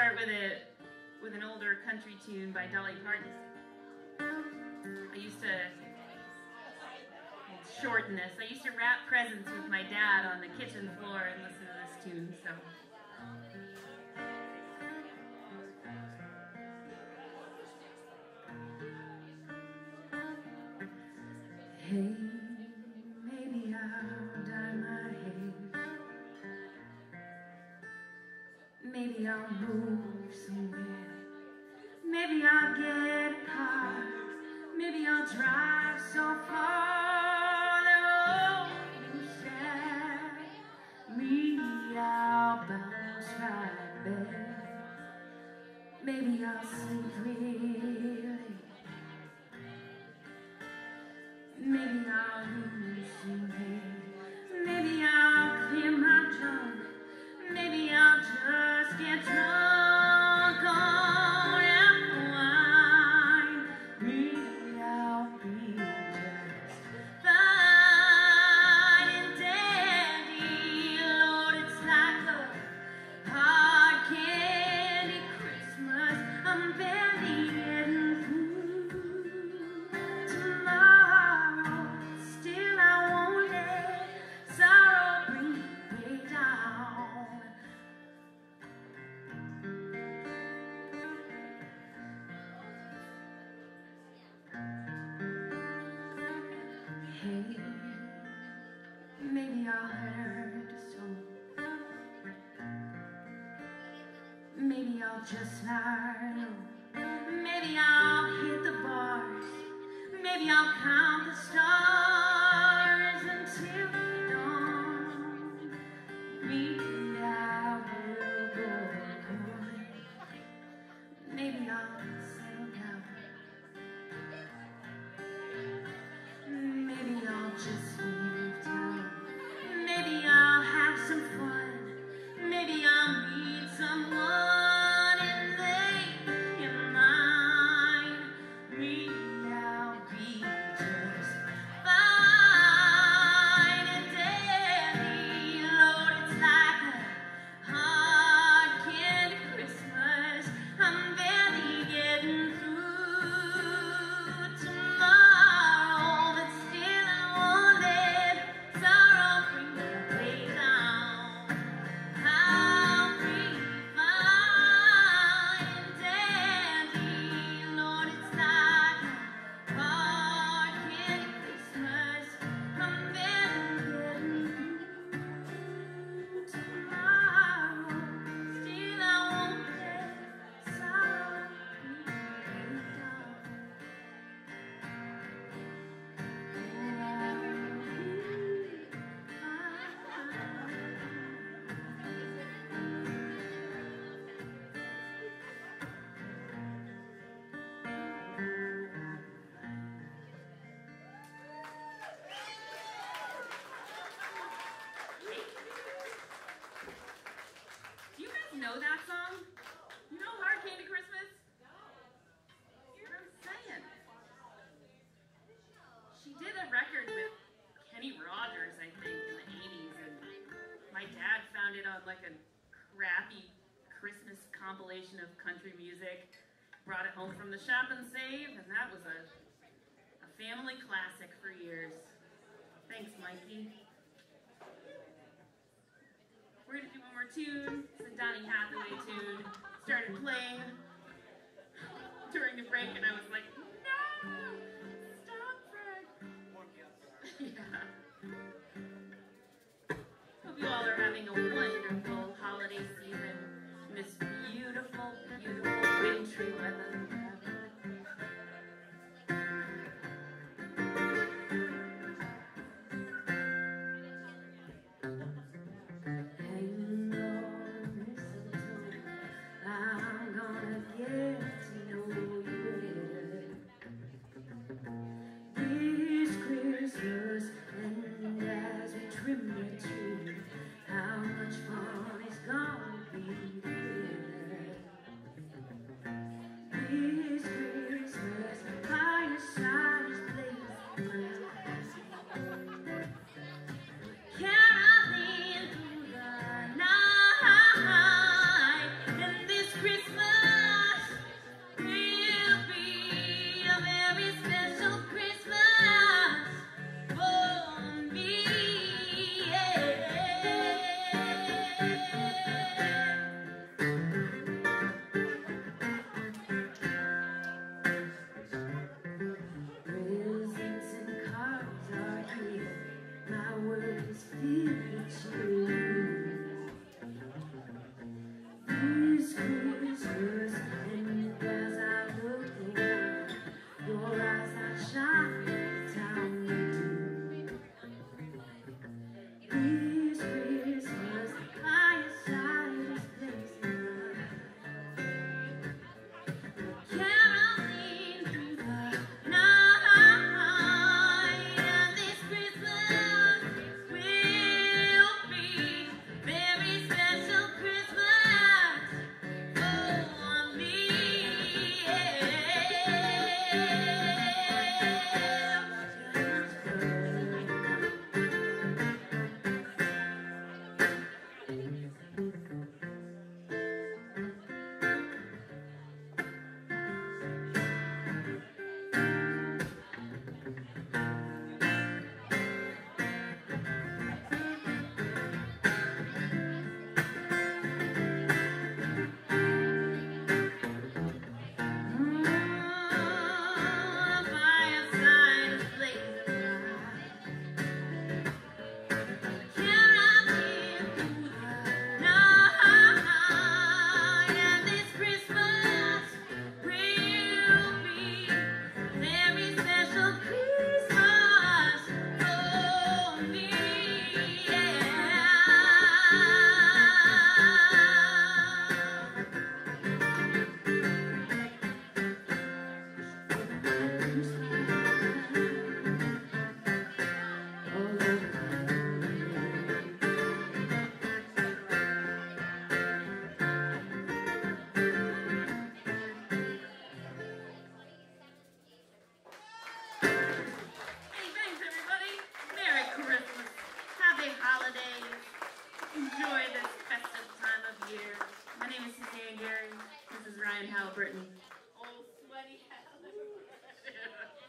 start with an older country tune by Dolly Parton. I used to shorten this. I used to wrap presents with my dad on the kitchen floor and listen to this tune. So. Hey, maybe I'll dye my hair. Maybe I'll move somewhere. Maybe I'll get a car. Maybe I'll drive so far that won't be sad. Maybe I'll bounce right back. Maybe I'll sleep really. Maybe I'll lose some weight. Maybe I'll clear my junk. Maybe I'll just get drunk on apple wine. Maybe I'll be just fine and dandy. Lord, it's like a hard candy Christmas. I'm barely getting through tomorrow. Still I won't let sorrow bring me down. Hey, maybe I'll hurt so. Maybe I'll just lie low. Maybe I'll hit the bars. Maybe I'll count the stars until dawn. Maybe I will go home. Maybe I'll settle down. Maybe I'll just leave town. Maybe I'll have some fun. Maybe I'll meet someone and they can mine. Maybe I'll be just fine and dandy. Lord, it's like a hard candy Christmas. I'm barely getting through tomorrow, but still I won't let sorrow bring me way down. I'll be fine and dandy. Lord, it's like a hard candy Christmas. I'm barely getting through tomorrow, still I won't let sorrow bring me down. Do you guys know that song? You know Hard Candy Christmas? What I'm saying. She did a record with Kenny Rogers, I think, in the 80s, and my dad found it on like a crappy Christmas compilation of country music, brought it home from the shop and save, and that was a family classic for years. Thanks, Mikey. We're gonna do one more tune. It's a Donny Hathaway tune. Started playing during the break, and I was like, no, stop, Fred. Yeah. Hope you all are having a wonderful holiday season in this beautiful, beautiful wintry weather. Hang on, mistletoe, I'm gonna get to know you better this Christmas, and as we trim the tree, how much fun it's gonna be. This is Ryan Halliburton. Old sweaty Halliburton.